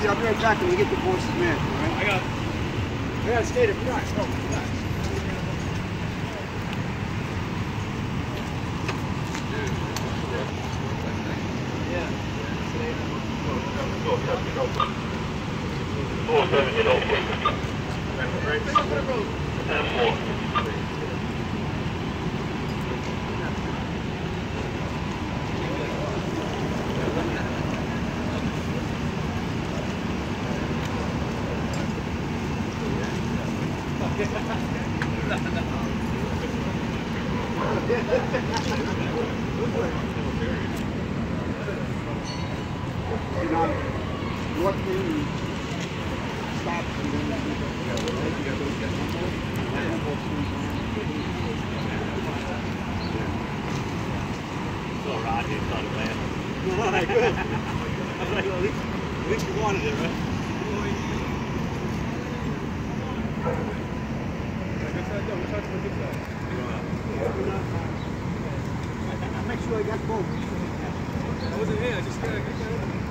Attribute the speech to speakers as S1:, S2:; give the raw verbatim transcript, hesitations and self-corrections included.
S1: Roger, I'll be right back when we get the boss's man. All right?
S2: I got it. I got to stay there. Relax. No, relax.
S3: Four seven, you know, and four.
S1: You know, what thing stops and then
S2: So Rod, he's not a man.
S1: all right, good.
S2: I was like, well, at least, at least you wanted it, right?
S1: Make sure I got both.
S2: I wasn't here, I just got to get